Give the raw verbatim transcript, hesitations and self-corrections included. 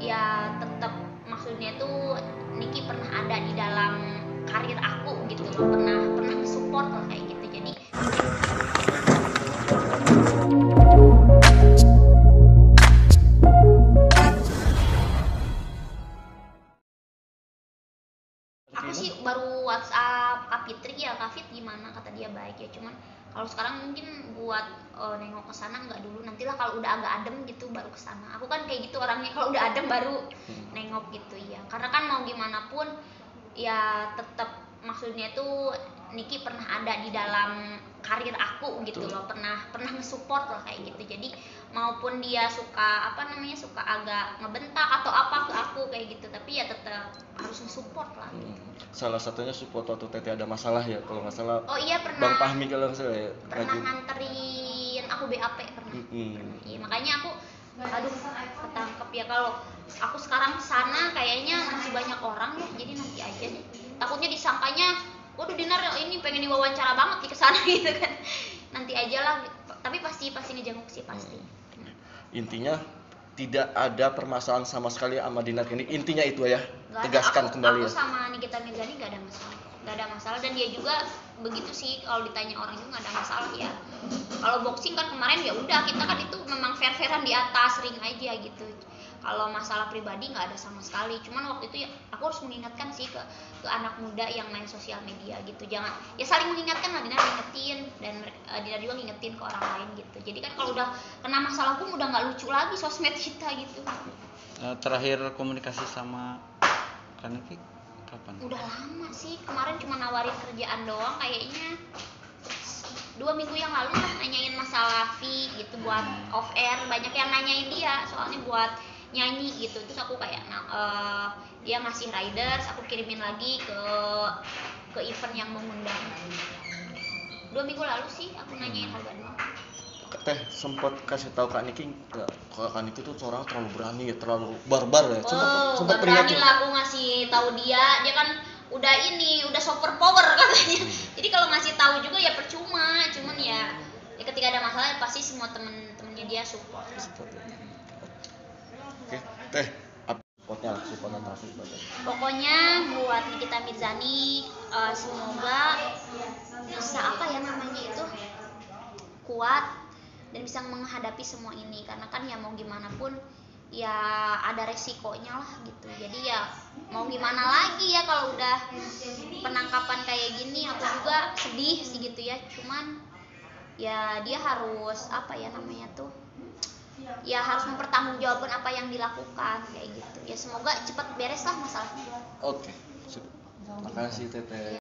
ya tetap maksudnya tuh Niki pernah ada di dalam karir aku gitu loh, pernah pernah support lah kayak gitu. Jadi aku sih baru WhatsApp Kak Fitri, ya Kak Fit gimana, kata dia baik ya, cuman kalau sekarang mungkin buat uh, nengok ke sana nggak dulu, nantilah kalau udah agak adem gitu baru ke sana. Aku kan kayak gitu orangnya, kalau udah adem baru nengok gitu ya, karena kan mau gimana pun ya tetap maksudnya tuh Niki pernah ada di dalam karir aku gitu loh, pernah pernah nge-support lah kayak gitu. Jadi maupun dia suka apa namanya suka agak ngebentak atau apa ke aku kayak gitu, tapi ya tetap harus nge-support lah gitu. Salah satunya support waktu Teteh ada masalah ya, kalau nggak salah. Oh iya pernah. Bang Fahmi kalau nggak salah ya. Pernah Lagi. nganterin aku B A P pernah. Mm-hmm. Iya, makanya aku aduh ketangkep ya, kalau aku sekarang sana kayaknya masih banyak orang ya, jadi nanti aja deh. Takutnya disangkanya waduh Dinar ini pengen diwawancara banget di kesana gitu kan. Nanti aja lah, tapi pasti pasti ngejenguk sih pasti. Hmm. Intinya tidak ada permasalahan sama sekali sama Dinar ini, intinya itu ya. Gak tegaskan aku, kembali aku ya. sama Nikita Mirzani gak ada masalah, gak ada masalah, dan dia juga begitu sih, kalau ditanya orang juga gak ada masalah ya. Kalau boxing kan kemarin ya udah, kita kan itu memang fair-fairan di atas ring aja gitu. Kalau masalah pribadi nggak ada sama sekali, cuman waktu itu ya aku harus mengingatkan sih ke ke anak muda yang main sosial media gitu, jangan ya saling mengingatkan lah, Dinar ngingetin dan uh, Dinar juga ngingetin ke orang lain gitu. Jadi kan kalau udah kena masalah hukum udah nggak lucu lagi sosmed kita gitu. Terakhir komunikasi sama Kaniki kapan? Udah lama sih, kemarin cuma nawarin kerjaan doang kayaknya. Dua minggu yang lalu lah nanyain masalah fee gitu buat off air, banyak yang nanyain dia soalnya buat nyanyi gitu. Terus aku kayak nah, uh, dia ngasih riders, aku kirimin lagi ke ke event yang mengundang. Dua minggu lalu sih aku nanyain harga doang. Teh sempat kasih tahu Kak Niki nggak, kalau Kak Niki tuh seorang terlalu berani ya, terlalu barbar ya. Sempat oh, sempat berani lah aku ngasih tahu dia, dia kan udah ini udah super power katanya. Jadi kalau ngasih tahu juga ya percuma, cuman ya, ya ketika ada masalah ya pasti semua temen-temennya dia support. Support ya. Oke, Teh, apa supportnya lah, support dan traffic baca. Pokoknya buat Nikita Mirzani uh, semoga bisa apa ya namanya itu kuat dan bisa menghadapi semua ini, karena kan ya mau gimana pun ya ada resikonya lah gitu. Jadi ya mau gimana lagi ya, kalau udah penangkapan kayak gini aku juga sedih sih gitu ya, cuman ya dia harus apa ya namanya tuh ya harus mempertanggungjawabkan apa yang dilakukan kayak gitu ya. Semoga cepat beres lah masalahnya. Oke, terima kasih Teteh.